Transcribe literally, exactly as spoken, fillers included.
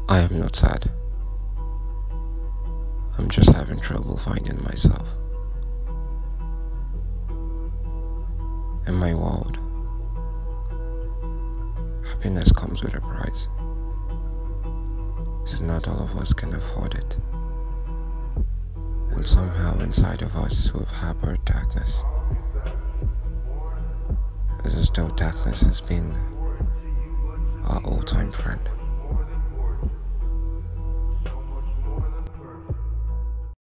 I am not sad. I'm just having trouble finding myself. In my world, happiness comes with a price, so not all of us can afford it. And somehow inside of us we've harbored darkness. It's as though darkness has been our old-time friend.